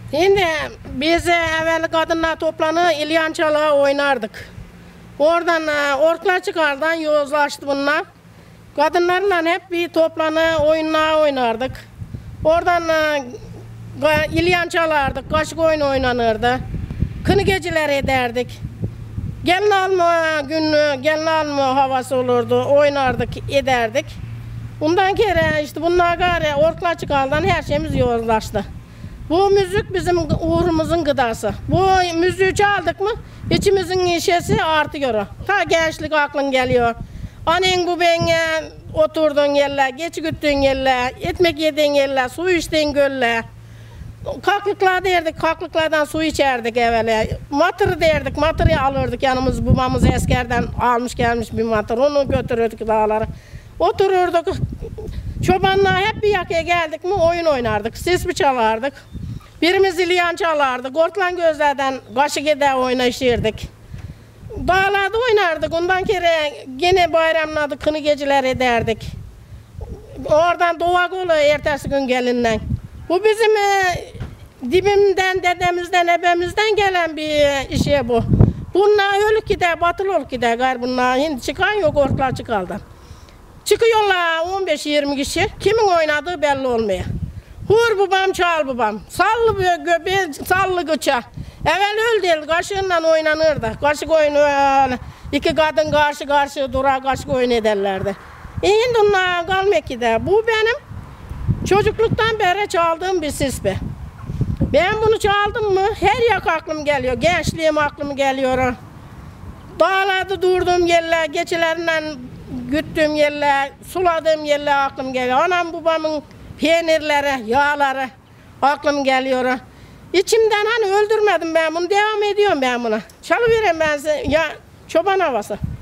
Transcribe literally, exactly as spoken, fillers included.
Şimdi biz evvel kadınlar toplanı İlyançalığa oynardık. Oradan orklar çıkardan yozlaştı bunlar. Kadınlarla hep bir toplanı oyunlar oynardık. Oradan İlyan çalardık, kaşık oyunu oynanırdı. Kını geceler ederdik. Gelin alma günü, gelin alma havası olurdu, oynardık, ederdik. Bundan kere işte bunlar gari orklar çıkardan her şeyimiz yozlaştı. Bu müzik bizim uğrumuzun gıdası. Bu müziği çaldık mı içimizin işesi artıyor. Ta gençlik aklın geliyor. Annen bu benge oturdun yerler, geç güttün yerler, ekmek yedin yerler, su içtin göller. Kaklıklar derdik, kaklıklardan su içerdik evvela. Matır derdik, matırı alırdık yanımız, babamız eskerden almış gelmiş bir matır. Onu götürürdük dağlara. Otururduk, çobanlar hep bir yakaya geldik mi oyun oynardık, sispi çalardık. Birimiz İlyan çalardık, ortlan gözlerden kaşık eder oynayışırdık. Dağlarda oynardık, ondan kere gene bayramlarda kını geceler ederdik. Oradan Doğak olu ertesi gün gelinden. Bu bizim e, dibimden, dedemizden, ebemizden gelen bir işe bu. Bunlar ölük gider, batılı olup gider gayrı bunlar. Şimdi çıkan yok, orklar çıkardı. Çıkıyorlar on beş yirmi kişi, kimin oynadığı belli olmuyor. Hur babam, çal babam, sallı göbeği, sallı gıça. Evvel öyle değil, kaşığıyla oynanırdı. Kaşık oyunu öyle. İki kadın karşı karşı durar, kaşık oyunu ederlerdi. E şimdi onlar kalmak gider. Bu benim çocukluktan beri çaldığım bir sispi. Ben bunu çaldım mı her yak aklım geliyor. Gençliğim aklım geliyor. Dağlarda durduğum yerler, geçilerinden güttüğüm yerler, suladığım yerler aklım geliyor. Anam babamın peynirleri, yağları aklım geliyor. İçimden hani öldürmedim ben bunu, devam ediyorum ben buna. Çalıvereyim ben size ya çoban havası.